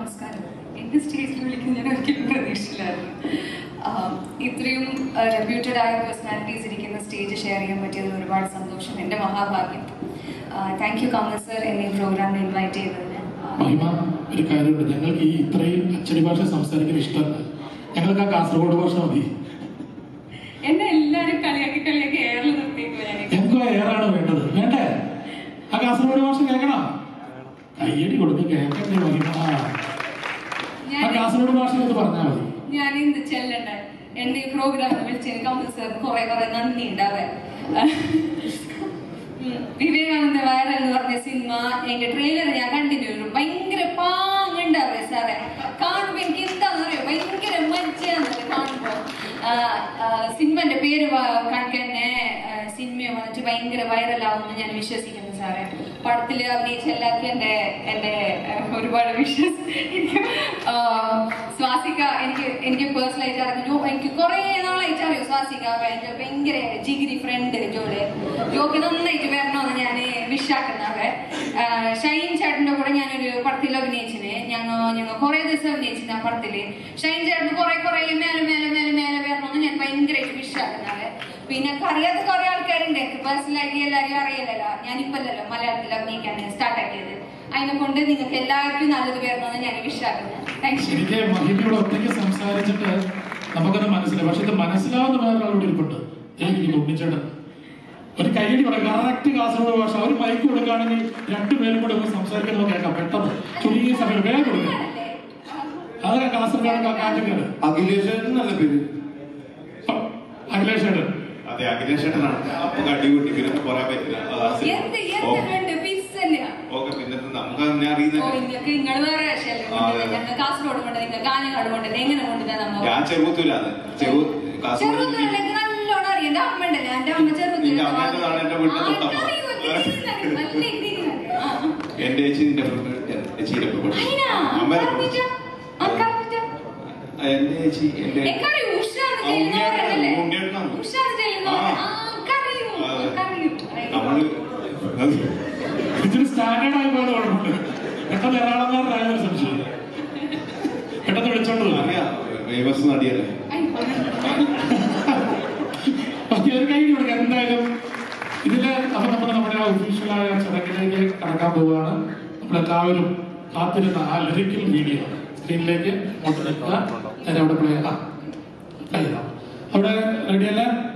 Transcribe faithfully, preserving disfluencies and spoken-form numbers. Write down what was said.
നമസ്കാരം. എന്റെ സ്റ്റേജിൽ വിളിക്കുന്ന ഞാൻ ഒരിക്കലും പ്രതീക്ഷിച്ചില്ലായിരുന്നു. ഇത്രയും റെപ്യൂട്ടഡ് ആയ പേഴ്സണാലിറ്റീസ് ഇരിക്കുന്ന സ്റ്റേജ് ഷെയർ ചെയ്യാൻ പറ്റിയതിൽ ഒരുപാട് സന്തോഷം. എൻ്റെ മഹാഭാഗ്യം. താങ്ക് യു കമൽ സർ എന്നെ ഈ പ്രോഗ്രാമിൽ ഇൻവൈറ്റ് ചെയ്തതിന്. ഒരു കാര്യമുണ്ട്, ഞങ്ങൾക്ക് ഈ ഇത്രയും അച്ചടി ഭാഷ സംസാരിക്കാൻ ഇഷ്ടമല്ല, ഞങ്ങൾക്ക് ആ കാസർഗോഡ് ഭാഷ മതി. എന്നെ എല്ലാരും കളിയാക്കി കളിയാക്കി എയറിൽ നിർത്തിയേക്കുവാ. ഞങ്ങൾക്ക് ആ എയറാണ് വേണ്ടത്. വേണ്ടേ? ആ കാസർഗോഡ് ഭാഷ കേൾക്കണം, കയ്യടി കൊടുത്ത് കേൾക്കണ്ടേ മഹിമ. ആ കാസർഗോഡ് ഭാഷ എന്ന് പറഞ്ഞാൽ മതി. ഞാൻ എന്ത് ചെല്ലണ്ട, എന്റെ ഈ പ്രോഗ്രാമിൽ വിളിച്ചതിന് കമൽ സർ കുറെ കുറെ നന്ദി ഉണ്ടാവേ. വിവേകാനന്ദ വൈറൽ എന്ന് പറഞ്ഞ സിനിമ എന്റെ ട്രെയിലർ ഞാൻ കണ്ടിന്യൂ ഭയങ്കര പാങ്ങുണ്ടാവേ സാറേ. കാണുമ്പോ എനിക്ക് എന്താന്ന് അറിയോ, ഭയങ്കര മജ്ജയാന്നല്ലേ കാണുമ്പോ. സിനിമന്റെ പേര് കണക്കന്നെ സിനിമ വന്നിട്ട് ഭയങ്കര വൈറലാവുമെന്ന് ഞാൻ വിശ്വസിക്കുന്നു സാറേ. പടത്തിൽ അഭിനയിച്ച എല്ലാവർക്കും എന്റെ എന്റെ ഒരുപാട് വിശ്വസ്. സ്വാസിക എനിക്ക് എനിക്ക് പേഴ്സണലായിട്ട് അറിഞ്ഞു, എനിക്ക് കുറെ നാളായിട്ട് അറിയും സ്വാസിക. എന്റെ ഭയങ്കര ജിഗിരി ഫ്രണ്ട് ജോലി ജോക്ക് നന്നായിട്ട് വരണമെന്ന് ഞാൻ വിശ്വാക്കുന്നവേ. ഷൈൻ ചേട്ടന്റെ കൂടെ ഞാനൊരു പടത്തിൽ അഭിനയിച്ചിന്. ഞങ്ങൾ ഞങ്ങൾ കുറെ ദിവസം അഭിനയിച്ചിന് ആ പടത്തില്. ഷൈൻ ചേട്ടൻ കുറെ കുറെ മേലെ മേലെ മേലെ മേലെ വരണമെന്ന് ഞാൻ ഭയങ്കരമായിട്ട് വിശ്വാക്കുന്നവേ. പിന്നെ അറിയാത്ത കുറെ ആൾക്കാരുണ്ട്, പേഴ്സണലായിട്ട് എല്ലാവരും അറിയില്ലല്ലോ. ഞാനിപ്പല്ലോ മലയാളത്തിൽ അഭിനയിക്കാൻ സ്റ്റാർട്ട് ആക്കിയത്. അതിനെ കൊണ്ട് നിങ്ങൾക്ക് എല്ലാവർക്കും നല്ലത് വരണമെന്ന് ഞാൻ വിശ്വാക്കുന്നത്. എനിക്ക് മഹിമയോട് ഒറ്റയ്ക്ക് സംസാരിച്ചിട്ട് നമുക്കത് മനസ്സിലായി. പക്ഷെ ഇത് മനസ്സിലാവുന്ന വേറൊരാളോട് ഇരിപ്പുണ്ട്, എനിക്ക് ഉണ്ണിച്ചേട്ടൻ. ഒരു കൈയടി കൊടുക്കുക, കറക്റ്റ് കാസർഗോഡ് ഭാഷ. ഒരു മൈക്ക് കൊടുക്കുകയാണെങ്കിൽ രണ്ടുപേരും കൂടെ ഒന്ന് സംസാരിക്കുന്നത് കേൾക്കാം പെട്ടെന്ന്. ചുരുങ്ങിയ സമയം വേഗം കൊടുക്കുക. അതൊക്കെ കാസർഗോഡ് കാറ്റുകാര്. അഖിലേഷേട്ടൻ നല്ല പേര്. അഖിലേഷേട്ടൻ അതെ, അഖിലേഷേട്ടനാണ്. അപ്പൊ കടികൂട്ടി പിന്നെ പറയാൻ പറ്റില്ല. പിന്നെ നമുക്ക് അങ്ങനെ അറിയുന്ന ഞാൻ ചെറുപ്പത്തിലാണ് നല്ലോണം അറിയാം. എന്റെ അമ്മണ്ടല്ലോ, എന്റെ അമ്മ ചെറുപ്പത്തിൽ എന്റെ വീട്ടിൽ തൊട്ടപ്പോ എന്റെ ചേച്ചി നിന്റെ ചേച്ചിയിലൊക്കെ എന്റെ ചേച്ചി എന്റെ ഇതൊരു സ്റ്റാൻഡേർഡ് ആയി പോയത് കുഴപ്പമുണ്ട്. പെട്ടെന്ന് എറണാകുളംകാരനായ സംശയം പെട്ടെന്ന് വിളിച്ചോണ്ട് അറിയാം, ഫേമസ് നടിയല്ലേ. ഒരു കൈ കൊടുക്കുക എന്തായാലും ഇതില്. അപ്പൊ നമ്മൾ നമ്മുടെ ഒഫീഷ്യലായ ചടങ്ങിലേക്ക് കടക്കാൻ പോവുകയാണ്. നമ്മളെല്ലാവരും കാത്തിരുന്ന ആ ലിറിക്കൽ വീഡിയോ സ്ക്രീനിലേക്ക് അങ്ങോട്ട് നിൽക്കുക. ഞാൻ അവിടെ പ്ലേ ചെയ്യാം. അവിടെ റെഡിയല്ലേ?